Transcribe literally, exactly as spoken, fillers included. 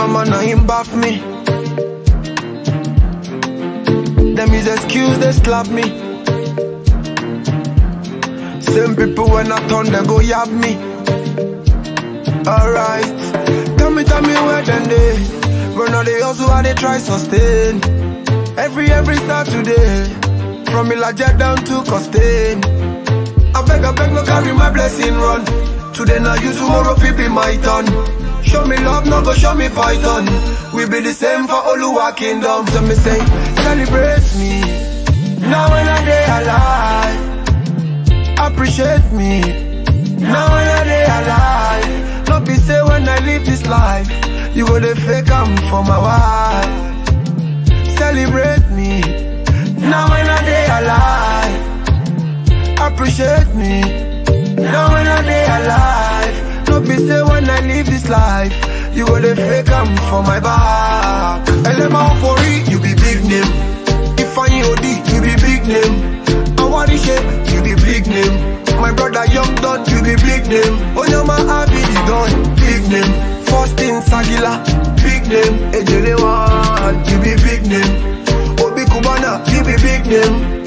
mama now him bath me. Them is excuse, they slap me. Same people when I turn, they go yab me. Alright, tell me, tell me where then they run all they also how they try sustain. Every, every Saturday, from Niger down to Costain. I beg, I beg, no carry my blessing run. Today now you, tomorrow fi be my turn. Show me love, no go show me python. We be the same for Oluwa kingdom. So me say, celebrate me. Now when I day alive, appreciate me. Now when I day alive, not be say when I live this life, you go the fake I'm for my wife. Celebrate me. Now when I day alive, appreciate me. Now when I day alive, not be say when I live this life, you go the fake I'm for my back. Egbema for it, you be big name. If I O D, you be big name. I want to shape, you be big name. My brother Young Don, you be big name. Onyama Abidi Don, big name. First in Sagila, big name. Ejelewan, you be big name. Obi Kubana, you be big name.